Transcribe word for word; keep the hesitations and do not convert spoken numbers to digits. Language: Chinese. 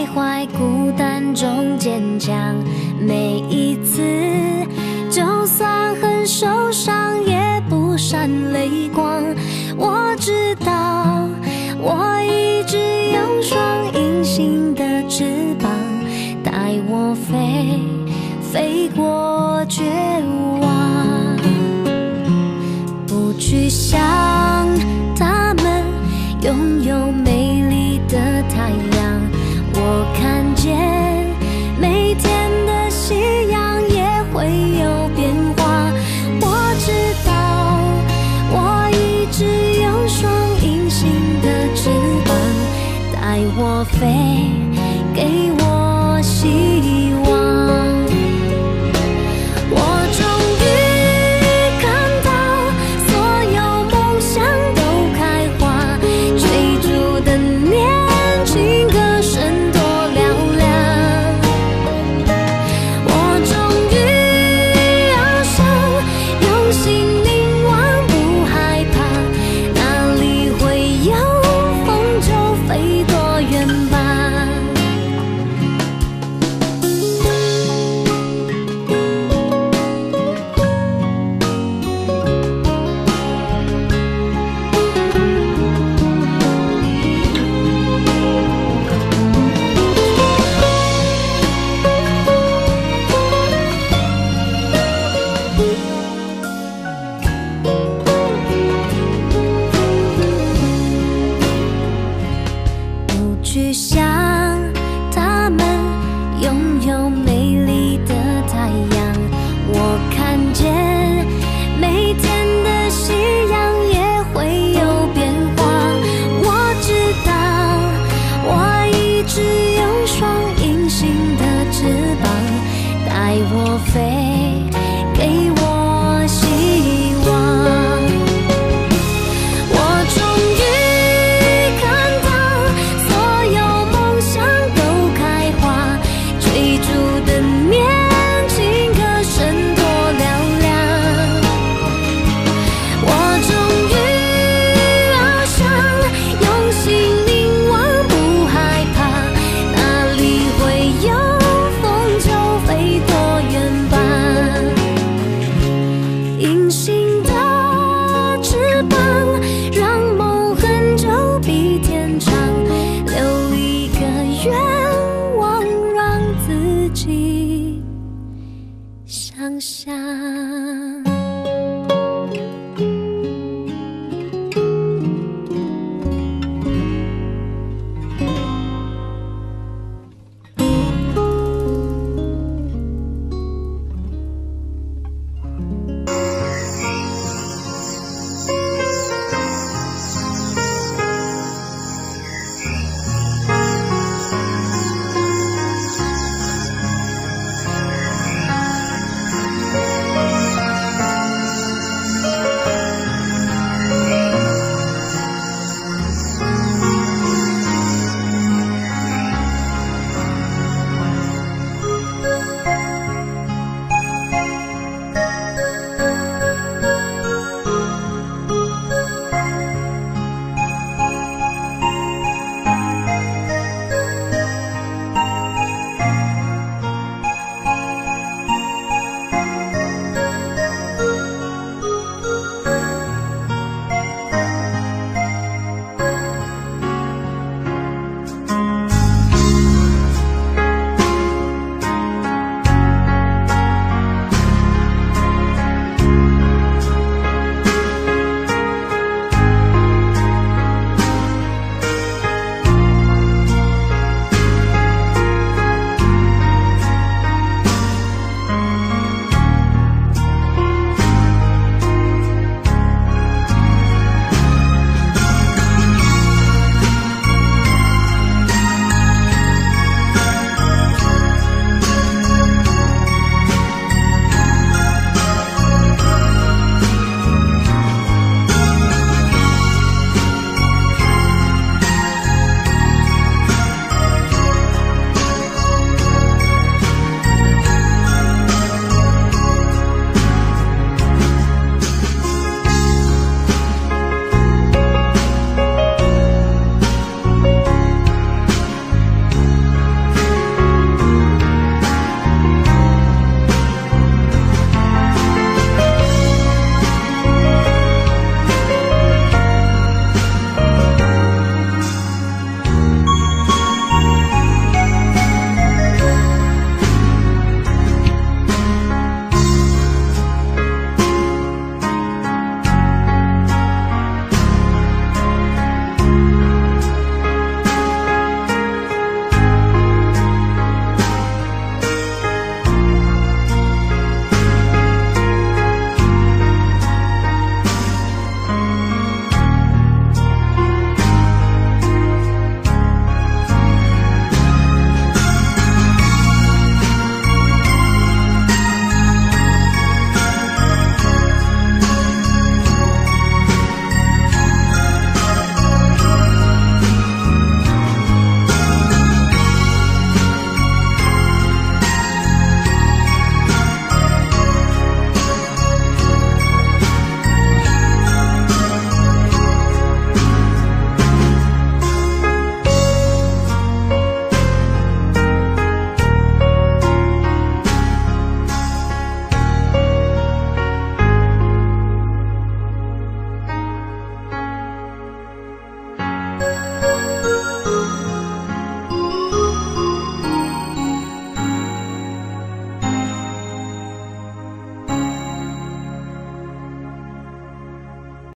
徘徊，孤单中坚强。每一次，就算很受伤，也不闪泪光。我知道，我一直有双隐形的翅膀，带我飞，飞过绝望。不去想他们拥有美丽的太阳，我看见每天的夕阳也会有变化。我知道，我一直有双隐形的翅膀，带我飞，给我希望。我终于看到所有梦想都开花，追逐的年轻歌声多嘹亮。我终于翱翔，用心凝望，不害怕，哪里会有风就飞多远吧。不去想他们拥有美丽的太阳，我看见每天的夕阳也会有变化。我知道，我一直有双隐形的翅膀，带我飞。